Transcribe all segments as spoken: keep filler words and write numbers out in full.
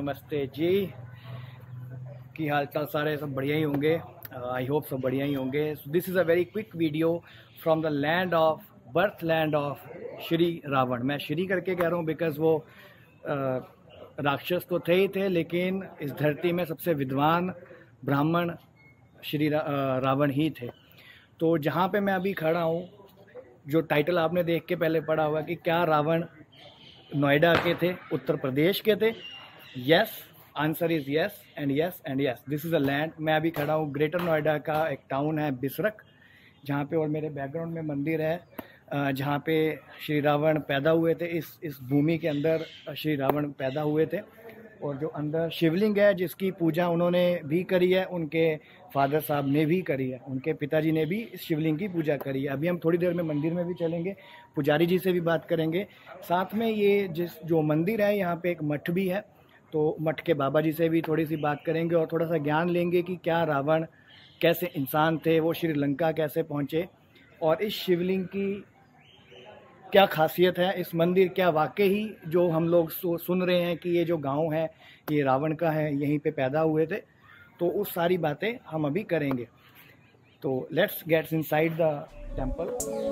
नमस्ते जी। की हाल चाल सारे सब बढ़िया ही होंगे। आई होप सब बढ़िया ही होंगे। This is a very quick video from the land of birth land of Shri Ravan. मैं श्री करके कह रहा हूँ बिकॉज वो uh, राक्षस तो थे ही थे, लेकिन इस धरती में सबसे विद्वान ब्राह्मण श्री रा, uh, रावण ही थे। तो जहाँ पे मैं अभी खड़ा हूँ, जो टाइटल आपने देख के पहले पढ़ा होगा कि क्या रावण नोएडा के थे, उत्तर प्रदेश के थे। Yes, answer is yes and yes and yes. This is a land. मैं अभी खड़ा हूँ ग्रेटर नोएडा का एक टाउन है बिसरख, जहाँ पे, और मेरे बैकग्राउंड में मंदिर है जहाँ पे श्री रावण पैदा हुए थे। इस इस भूमि के अंदर श्री रावण पैदा हुए थे, और जो अंदर शिवलिंग है जिसकी पूजा उन्होंने भी करी है, उनके फादर साहब ने भी करी है, उनके पिताजी ने भी इस शिवलिंग की पूजा करी है। अभी हम थोड़ी देर में मंदिर में भी चलेंगे, पुजारी जी से भी बात करेंगे। साथ में ये जिस जो मंदिर है यहाँ पे एक मठ भी है, तो मठ के बाबा जी से भी थोड़ी सी बात करेंगे और थोड़ा सा ज्ञान लेंगे कि क्या रावण कैसे इंसान थे, वो श्रीलंका कैसे पहुँचे, और इस शिवलिंग की क्या खासियत है, इस मंदिर क्या वाकई ही जो हम लोग सुन रहे हैं कि ये जो गांव है ये रावण का है, यहीं पे पैदा हुए थे। तो उस सारी बातें हम अभी करेंगे। तो let's gets inside the temple.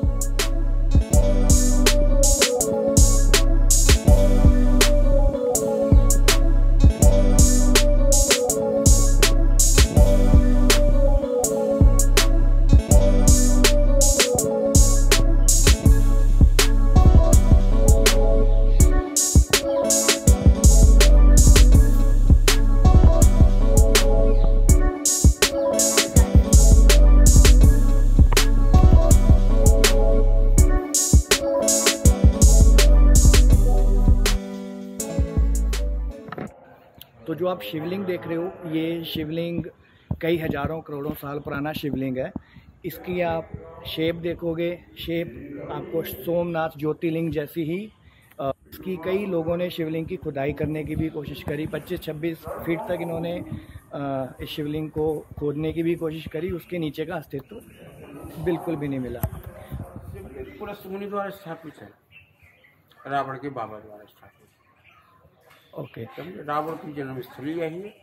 तो जो आप शिवलिंग देख रहे हो, ये शिवलिंग कई हजारों करोड़ों साल पुराना शिवलिंग है। इसकी आप शेप देखोगे, शेप आपको सोमनाथ ज्योतिर्लिंग जैसी ही। इसकी कई लोगों ने शिवलिंग की खुदाई करने की भी कोशिश करी। पच्चीस छब्बीस फीट तक इन्होंने इस शिवलिंग को खोदने की भी कोशिश करी, उसके नीचे का अस्तित्व बिल्कुल भी नहीं मिला। पूरा मुनि द्वारा स्थापित है, रावण के बाबा द्वारा स्थापित। ओके, रावण की जन्मस्थली यही है,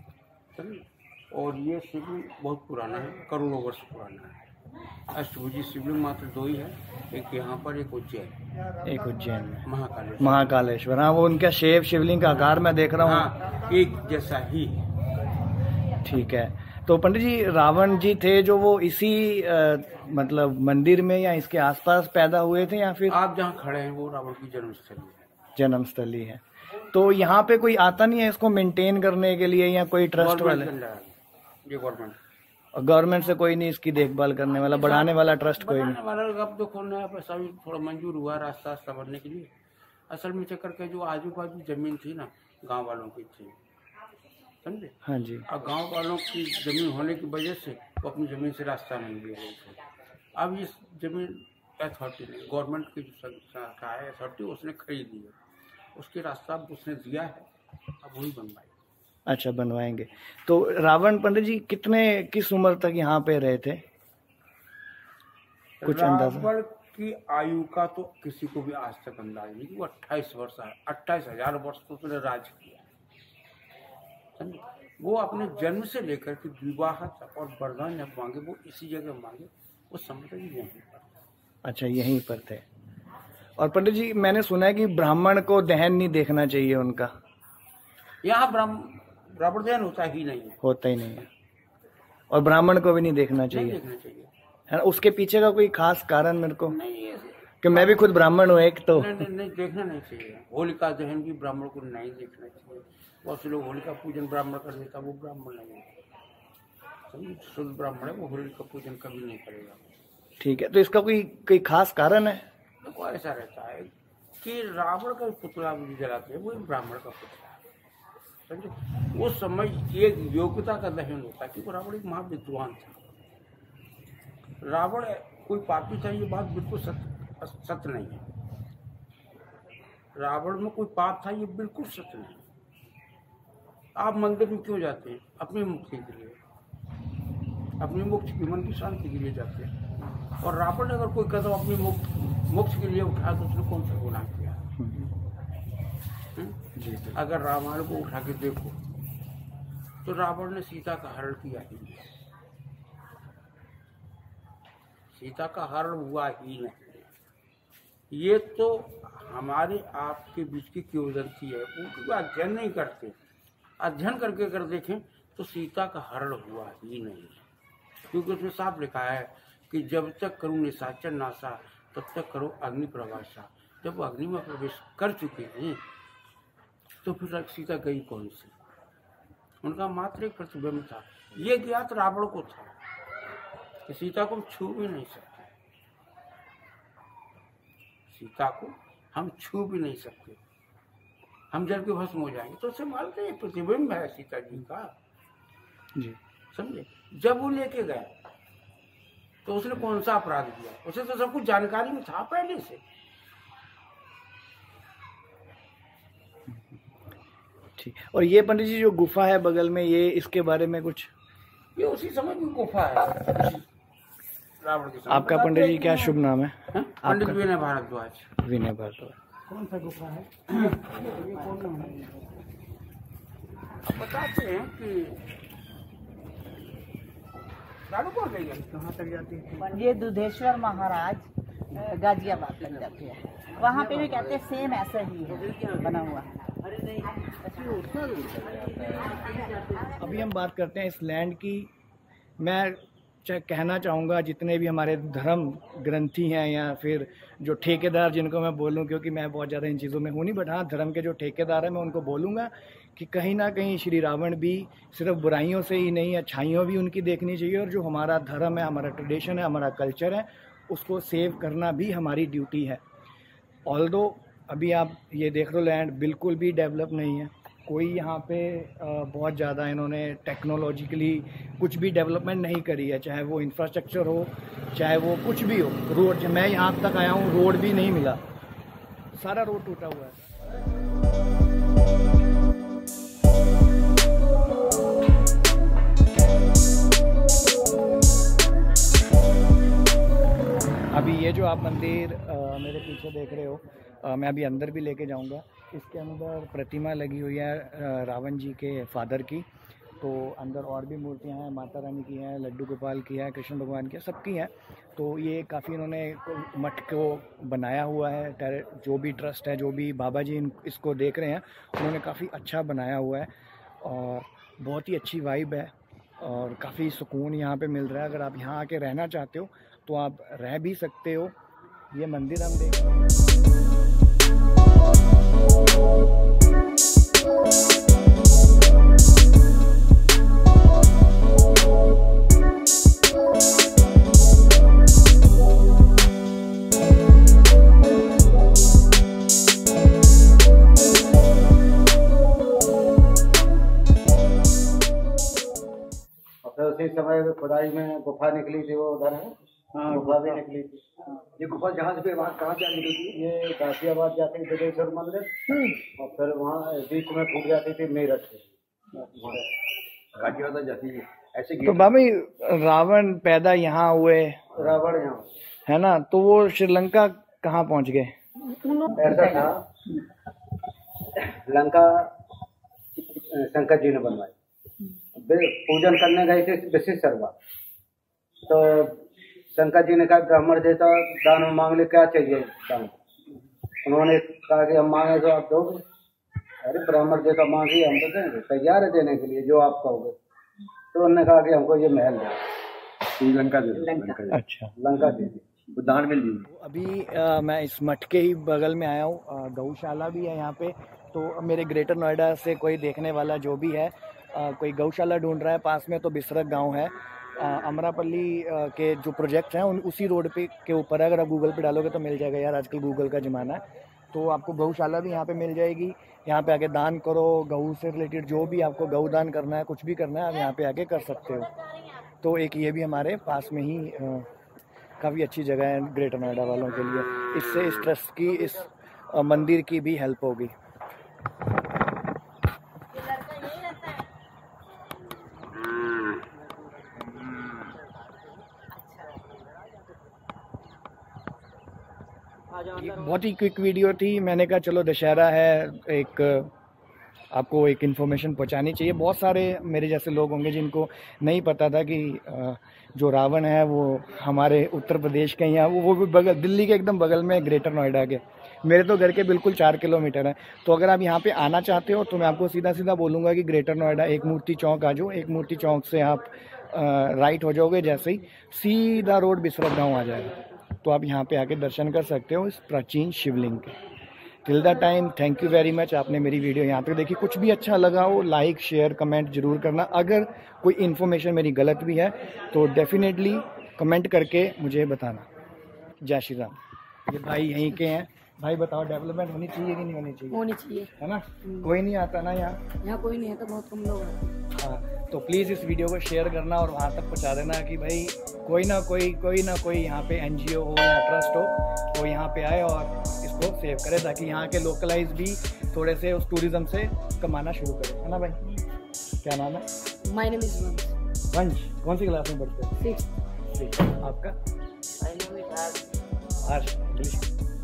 और ये शिवलिंग बहुत पुराना है, करोड़ों वर्ष पुराना है। अष्टभुजी शिवलिंग मात्र दो ही है, एक यहाँ पर, एक उज्जैन, एक उज्जैन में महाकालेश्वर। महाकालेश्वर हाँ, वो उनका शेप शिवलिंग का आकार मैं देख रहा हूँ। हाँ, एक जैसा ही। ठीक है। तो पंडित जी, रावण जी थे जो वो इसी आ, मतलब मंदिर में या इसके आसपास पैदा हुए थे, या फिर आप जहाँ खड़े हैं वो रावण की जन्मस्थली है। जन्मस्थली है। तो यहाँ पे कोई आता नहीं है इसको मेंटेन करने के लिए, या कोई ट्रस्ट वाले? ये गवर्नमेंट, गवर्नमेंट से कोई नहीं इसकी देखभाल करने वाला, बढ़ाने वाला ट्रस्ट कोई नहीं वाला। अब देखो नया पैसा भी थोड़ा मंजूर हुआ रास्ता रास्ता बनने के लिए। असल में चक्कर के जो आजू बाजू जमीन थी ना, गांव वालों की थी, समझे? हाँ जी। और गांव वालों की जमीन होने की वजह से वो अपनी जमीन से रास्ता नहीं ले रहे थे। अब इस जमीन अथॉरिटी ने, गवर्नमेंट की जो संस्था है अथॉरिटी, उसने खरीद ली है, उसके रास्ता उसने दिया है, अब वही बनवाए। अच्छा, बनवाएंगे। तो रावण पंडित जी कितने किस उम्र तक यहाँ पे रहे थे, कुछ अंदाजा? रावण की आयु का तो किसी को भी आज तक अंदाजा नहीं। वो अट्ठाईस वर्ष अट्ठाईस हजार वर्ष तो उसने राज किया, समझे? वो अपने जन्म से लेकर के विवाह तक और वरदान जब मांगे वो इसी जगह मांगे, वो समझ यहीं पर। अच्छा, यहीं पर थे। और पंडित जी, मैंने सुना है कि ब्राह्मण को दहन नहीं देखना चाहिए उनका। यहाँ ब्राह्मण दहन होता ही नहीं है, होता ही नहीं है, और ब्राह्मण को भी नहीं देखना चाहिए, नहीं देखना चाहिए है ना? उसके पीछे का कोई खास कारण मेरे को नहीं, कि मैं भी खुद ब्राह्मण हूँ एक, तो नहीं, नहीं, नहीं देखना नहीं चाहिए। होलिका दहन भी ब्राह्मण को नहीं देखना चाहिए। बहुत से लोग होलिका पूजन ब्राह्मण कर देता, वो ब्राह्मण नहीं है, समझे? शुद्ध ब्राह्मण है, वो होलिका पूजन कभी नहीं करेगा। ठीक है। तो इसका कोई कोई खास कारण है? देखो ऐसा रहता है कि रावण का पुतला भी जलाते हैं, वो एक ब्राह्मण का पुतला है, समझे? वो समय एक योग्यता का दहन होता है, क्योंकि रावण एक महाविद्वान था। रावण कोई पापी था, ये बात बिल्कुल सत्य सत्य नहीं है। रावण में कोई पाप था, ये बिल्कुल सत्य नहीं। आप मंदिर में क्यों जाते हैं? अपनी मुक्ति के लिए, अपनी मुक्ति की, मन की शांति के लिए जाते हैं। और रावण ने अगर कोई कदम अपनी मुक्ति मुक्ति के लिए उठाया तो उसने कौन सा गुनाह किया? जी, जी। अगर रामायण को उठा के देखो तो रावण ने सीता का हरण किया ही नहीं, सीता का हरण हुआ ही नहीं। ये तो हमारे आपके बीच की किंवदंती है, उनका अध्ययन नहीं करते। अध्ययन करके अगर देखें तो सीता का हरण हुआ ही नहीं, क्योंकि उसमें साफ लिखा है कि जब तक करूँ निशाचर नासा तब तक करो अग्नि प्रवासा। जब वो अग्नि में प्रवेश कर चुके हैं तो फिर सीता गई कौन सी? उनका मात्र एक प्रतिबिंब था। ये ज्ञात रावण को था कि सीता को हम छू भी नहीं सकते, सीता को हम छू भी नहीं सकते, हम जल के भस्म हो जाएंगे। तो उसे मानते हैं प्रतिबिंब है सीता जी का, जी समझे। जब वो लेके गए तो उसने कौन सा अपराध किया? उसे तो सब कुछ जानकारी में था पहले से। ठीक। और ये पंडित जी जो गुफा है बगल में, ये इसके बारे में कुछ? ये उसी समय की गुफा है रावण के समय। आपका पंडित जी क्या शुभ नाम है? पंडित विनय भारद्वाज। विनय भारद्वाज। कौन सा गुफा है? ये कौन है? अब बताते हैं कि कहाँ तक जाती है? ये दुधेश्वर महाराज गाजियाबाद तक जाती है। वहाँ पे भी कहते हैं सेम ऐसा ही है बना हुआ। अभी हम बात करते हैं इस लैंड की। मैं कहना चाहूँगा जितने भी हमारे धर्म ग्रंथी हैं या फिर जो ठेकेदार, जिनको मैं बोलूँ, क्योंकि मैं बहुत ज़्यादा इन चीज़ों में हूँ नहीं, बट हाँ धर्म के जो ठेकेदार हैं मैं उनको बोलूँगा कि कहीं ना कहीं श्री रावण भी सिर्फ बुराइयों से ही नहीं, अच्छाइयों भी उनकी देखनी चाहिए। और जो हमारा धर्म है, हमारा ट्रेडिशन है, हमारा कल्चर है, उसको सेव करना भी हमारी ड्यूटी है। ऑल्दो अभी आप ये देख लो लैंड बिल्कुल भी डेवलप नहीं है, कोई यहाँ पे बहुत ज़्यादा इन्होंने टेक्नोलॉजिकली कुछ भी डेवलपमेंट नहीं करी है, चाहे वो इंफ्रास्ट्रक्चर हो, चाहे वो कुछ भी हो। रोड, मैं यहाँ तक आया हूँ, रोड भी नहीं मिला, सारा रोड टूटा हुआ है। अभी ये जो आप मंदिर आ, मेरे पीछे देख रहे हो, आ, मैं अभी अंदर भी लेके जाऊंगा। इसके अंदर प्रतिमा लगी हुई है रावण जी के फादर की, तो अंदर और भी मूर्तियां हैं, माता रानी की हैं, लड्डू गोपाल की है, कृष्ण भगवान की है, सबकी हैं। तो ये काफ़ी इन्होंने मठ को बनाया हुआ है, जो भी ट्रस्ट है, जो भी बाबा जी इसको देख रहे हैं, उन्होंने काफ़ी अच्छा बनाया हुआ है और बहुत ही अच्छी वाइब है और काफ़ी सुकून यहाँ पे मिल रहा है। अगर आप यहाँ आके रहना चाहते हो तो आप रह भी सकते हो। ये मंदिर हम देख रहे हैं। उसी समय खुदाई में गुफा निकली थी, वो उधर है। हाँ, गुफा भी निकली थी। ये गुफा जहाँ से फिर वहाँ कहाँ क्या निकली थी? ये गाजियाबाद जाती थी दुधेश्वर मंदिर, और फिर वहाँ बीच में फूट जाती थी मेरठ से, गाजियाबाद जाती थी ऐसे। तो बाबा रावण पैदा यहाँ हुए, रावण यहाँ है ना, तो वो श्रीलंका कहाँ पहुँच गए? ऐसा था, लंका शंकर जी ने बनवाई, पूजन करने गए थे विश्वेश्वरवा। तो शंकर जी ने कहा ब्राह्मण देता दान में मांग ले, क्या चाहिए दान? उन्होंने कहा कि हम मांगे तो आप दोगे। अरे ब्राह्मण देता मांगी, हम तो देंगे, तैयार है देने के लिए जो आप कहोगे। तो उन्होंने कहा कि हमको ये महल दे, लंका दे। अच्छा, लंका दे दी, दान में ली। अभी आ, मैं इस मठ के ही बगल में आया हूँ, गौशाला भी है यहाँ पे। तो मेरे ग्रेटर नोएडा से कोई देखने वाला जो भी है, आ, कोई गौशाला ढूंढ रहा है पास में, तो बिसरक गांव है। अमरापल्ली के जो प्रोजेक्ट हैं उन उसी रोड पे के ऊपर है। अगर आप गूगल पे डालोगे तो मिल जाएगा यार, आजकल गूगल का ज़माना है। तो आपको गौशाला भी यहाँ पे मिल जाएगी। यहाँ पे आके दान करो, गऊ से रिलेटेड जो भी आपको गऊ दान करना है, कुछ भी करना है, आप यहाँ पे आके कर सकते हो। तो एक ये भी हमारे पास में ही काफ़ी अच्छी जगह है ग्रेटर नोएडा वालों के लिए। इससे इस ट्रस्ट की, इस आ, मंदिर की भी हेल्प होगी। ये बहुत ही क्विक वीडियो थी। मैंने कहा चलो दशहरा है, एक आपको एक इन्फॉर्मेशन पहुंचानी चाहिए। बहुत सारे मेरे जैसे लोग होंगे जिनको नहीं पता था कि जो रावण है वो हमारे उत्तर प्रदेश के यहाँ, वो वो भी बगल, दिल्ली के एकदम बगल में, ग्रेटर नोएडा के। मेरे तो घर के बिल्कुल चार किलोमीटर है। तो अगर आप यहाँ पे आना चाहते हो तो मैं आपको सीधा सीधा बोलूँगा कि ग्रेटर नोएडा एक मूर्ति चौक आ जाओ। एक मूर्ति चौक से आप आ, राइट हो जाओगे, जैसे ही सीधा रोड बिसरत गाँव आ जाएगा, तो आप यहाँ पे आके दर्शन कर सकते हो इस प्राचीन शिवलिंग के। Till the time, thank you very much. आपने मेरी वीडियो यहाँ तक देखी। कुछ भी अच्छा लगा हो लाइक शेयर कमेंट जरूर करना। अगर कोई इन्फॉर्मेशन मेरी गलत भी है तो डेफिनेटली कमेंट करके मुझे बताना। जय श्री राम। ये भाई यहीं के हैं। भाई बताओ, डेवलपमेंट होनी चाहिए कि नहीं होनी चाहिए? होनी चाहिए, है ना। कोई नहीं आता ना यहाँ यहाँ कोई नहीं है तो बहुत कम लोग हैं। हाँ, तो प्लीज़ इस वीडियो को शेयर करना और वहाँ तक पहुँचा देना कि भाई कोई ना कोई कोई ना कोई यहाँ पे एनजीओ हो या ट्रस्ट हो, वो यहाँ पे आए और इसको सेव करे, ताकि यहाँ के लोकलाइज भी थोड़े से उस टूरिज्म से कमाना शुरू करें, है ना भाई। क्या नाम है? माय नेम इज वंश। वंश, कौन सी क्लास में पढ़ते हैं? सिक्स। आपका? My name is Harsh. Harsh, English.